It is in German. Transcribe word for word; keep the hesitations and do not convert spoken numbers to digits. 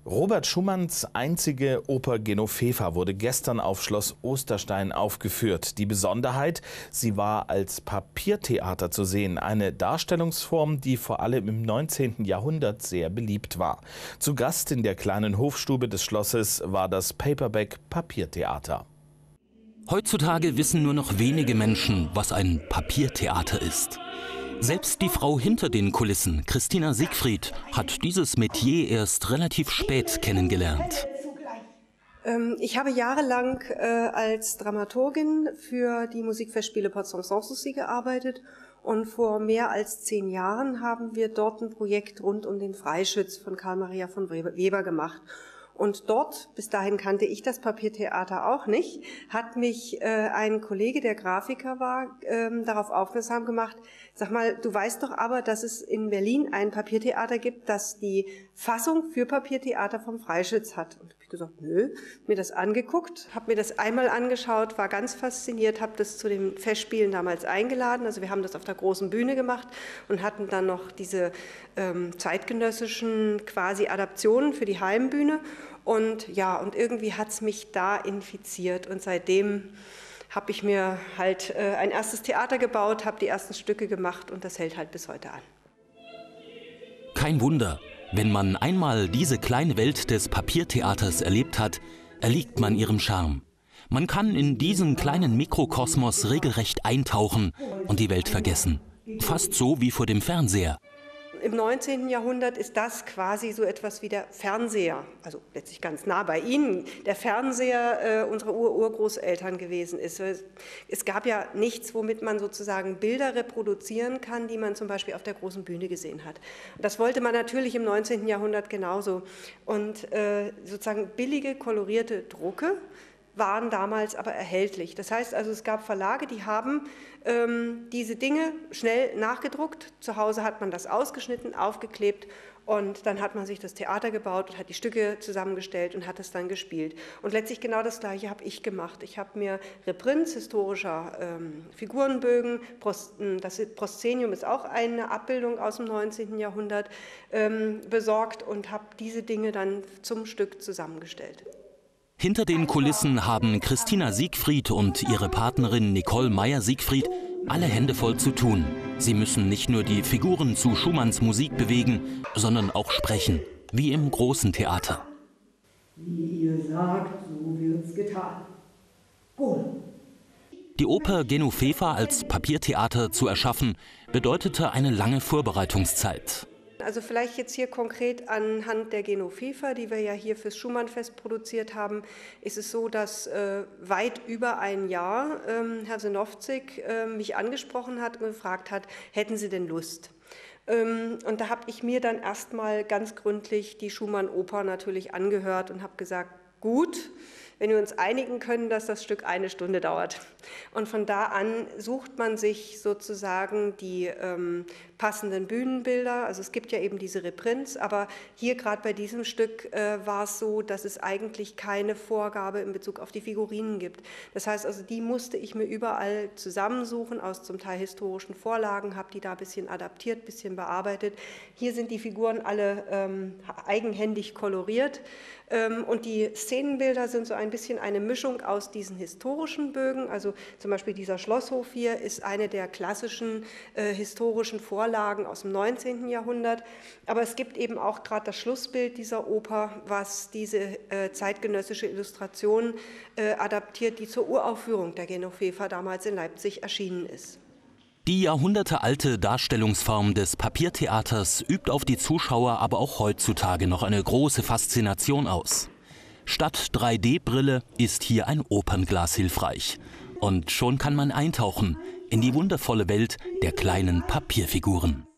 Robert Schumanns einzige Oper Genoveva wurde gestern auf Schloss Osterstein aufgeführt. Die Besonderheit, sie war als Papiertheater zu sehen, eine Darstellungsform, die vor allem im neunzehnten Jahrhundert sehr beliebt war. Zu Gast in der kleinen Hofstube des Schlosses war das Paperback Papiertheater. Heutzutage wissen nur noch wenige Menschen, was ein Papiertheater ist. Selbst die Frau hinter den Kulissen, Christina Siegfried, hat dieses Metier erst relativ spät kennengelernt. Ich habe jahrelang äh, als Dramaturgin für die Musikfestspiele Potsdam Sanssouci gearbeitet und vor mehr als zehn Jahren haben wir dort ein Projekt rund um den Freischütz von Karl Maria von Weber gemacht. Und dort, bis dahin kannte ich das Papiertheater auch nicht, hat mich äh, ein Kollege, der Grafiker war, ähm, darauf aufmerksam gemacht, sag mal, du weißt doch aber, dass es in Berlin ein Papiertheater gibt, das die Fassung für Papiertheater vom Freischütz hat. Und ich gesagt, nö, mir das angeguckt, habe mir das einmal angeschaut, war ganz fasziniert, habe das zu den Festspielen damals eingeladen. Also wir haben das auf der großen Bühne gemacht und hatten dann noch diese ähm, zeitgenössischen quasi Adaptionen für die Heimbühne. Und ja, und irgendwie hat es mich da infiziert und seitdem habe ich mir halt äh, ein erstes Theater gebaut, habe die ersten Stücke gemacht und das hält halt bis heute an. Kein Wunder, wenn man einmal diese kleine Welt des Papiertheaters erlebt hat, erliegt man ihrem Charme. Man kann in diesen kleinen Mikrokosmos regelrecht eintauchen und die Welt vergessen. Fast so wie vor dem Fernseher. Im neunzehnten Jahrhundert ist das quasi so etwas wie der Fernseher, also letztlich ganz nah bei Ihnen, der Fernseher äh, unserer Ur-Urgroßeltern gewesen ist. Es gab ja nichts, womit man sozusagen Bilder reproduzieren kann, die man zum Beispiel auf der großen Bühne gesehen hat. Das wollte man natürlich im neunzehnten Jahrhundert genauso. Und äh, sozusagen billige, kolorierte Drucke waren damals aber erhältlich. Das heißt also, es gab Verlage, die haben ähm, diese Dinge schnell nachgedruckt. Zu Hause hat man das ausgeschnitten, aufgeklebt und dann hat man sich das Theater gebaut und hat die Stücke zusammengestellt und hat es dann gespielt. Und letztlich genau das Gleiche habe ich gemacht. Ich habe mir Reprints historischer ähm, Figurenbögen, Prost, das Proszenium ist auch eine Abbildung aus dem neunzehnten Jahrhundert, ähm, besorgt und habe diese Dinge dann zum Stück zusammengestellt. Hinter den Kulissen haben Christina Siegfried und ihre Partnerin Nicole Meyer-Siegfried alle Hände voll zu tun. Sie müssen nicht nur die Figuren zu Schumanns Musik bewegen, sondern auch sprechen, wie im großen Theater. Wie ihr sagt, so wird's getan. Gut. Die Oper Genoveva als Papiertheater zu erschaffen, bedeutete eine lange Vorbereitungszeit. Also vielleicht jetzt hier konkret anhand der Genoveva, die wir ja hier fürs Schumannfest produziert haben, ist es so, dass äh, weit über ein Jahr ähm, Herr Sinowczyk äh, mich angesprochen hat und gefragt hat, hätten Sie denn Lust? Ähm, und da habe ich mir dann erstmal ganz gründlich die Schumann-Oper natürlich angehört und habe gesagt, gut, wenn wir uns einigen können, dass das Stück eine Stunde dauert. Und von da an sucht man sich sozusagen die ähm, passenden Bühnenbilder. Also es gibt ja eben diese Reprints, aber hier gerade bei diesem Stück äh, war es so, dass es eigentlich keine Vorgabe in Bezug auf die Figurinen gibt. Das heißt also, die musste ich mir überall zusammensuchen aus zum Teil historischen Vorlagen, habe die da ein bisschen adaptiert, ein bisschen bearbeitet. Hier sind die Figuren alle ähm, eigenhändig koloriert ähm, und die Szenenbilder sind so ein bisschen eine Mischung aus diesen historischen Bögen, also zum Beispiel dieser Schlosshof hier ist eine der klassischen äh, historischen Vorlagen aus dem neunzehnten Jahrhundert, aber es gibt eben auch gerade das Schlussbild dieser Oper, was diese äh, zeitgenössische Illustration äh, adaptiert, die zur Uraufführung der Genoveva damals in Leipzig erschienen ist. Die jahrhundertealte Darstellungsform des Papiertheaters übt auf die Zuschauer aber auch heutzutage noch eine große Faszination aus. Statt drei D Brille ist hier ein Opernglas hilfreich. Und schon kann man eintauchen in die wundervolle Welt der kleinen Papierfiguren.